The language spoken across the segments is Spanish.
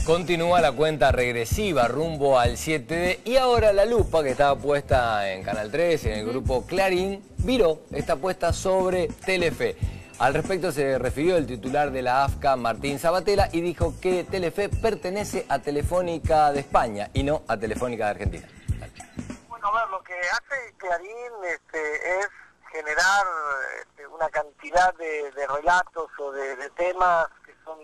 Continúa la cuenta regresiva rumbo al 7D y ahora la lupa que estaba puesta en Canal 13, en el grupo Clarín, viró, está puesta sobre Telefe. Al respecto se refirió el titular de la AFCA, Martín Sabatella, y dijo que Telefe pertenece a Telefónica de España y no a Telefónica de Argentina. Bueno, a ver, lo que hace Clarín es generar una cantidad de relatos o de temas que son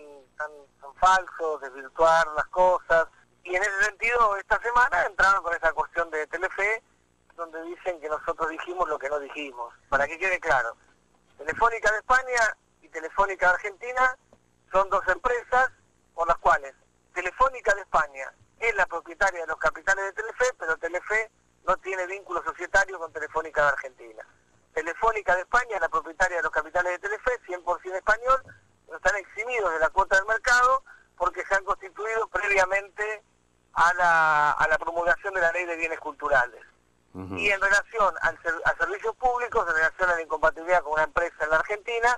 falsos, desvirtuar las cosas, y en ese sentido esta semana entraron con esa cuestión de Telefe, donde dicen que nosotros dijimos lo que no dijimos. Para que quede claro, Telefónica de España y Telefónica de Argentina son dos empresas por las cuales Telefónica de España es la propietaria de los capitales de Telefe, pero Telefe no tiene vínculo societario con Telefónica de Argentina. Telefónica de España es la propietaria de los capitales de Telefe, 100% español, pero están eximidos de la cuota del mercado porque se han constituido previamente a la promulgación de la Ley de Bienes Culturales. Y en relación a servicios públicos, en relación a la incompatibilidad con una empresa en la Argentina,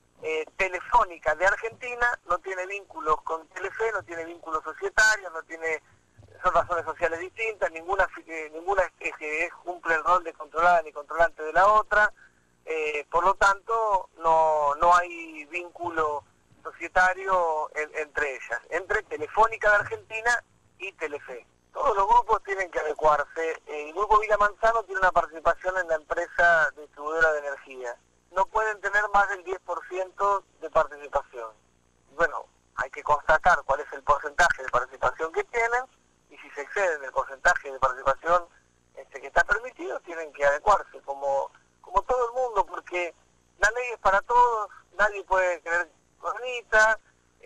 Telefónica de Argentina no tiene vínculos con Telefe, no tiene vínculos societarios, son razones sociales distintas, ninguna cumple el rol de controlada ni controlante de la otra, por lo tanto no hay vínculo societario entre ellas, entre Telefónica de Argentina y Telefe. Todos los grupos tienen que adecuarse. El Grupo Villa Manzano tiene una participación en la empresa distribuidora de energía. No pueden tener más del 10% de participación. Bueno, hay que constatar cuál es el porcentaje de participación que tienen, y si se exceden del porcentaje de participación que está permitido, tienen que adecuarse, como todo el mundo, porque la ley es para todos, nadie puede creer cornita,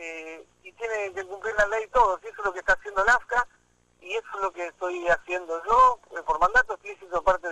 y tiene que cumplir la ley todos, y eso es lo que está haciendo el AFCA, y eso es lo que estoy haciendo yo, por mandato explícito parte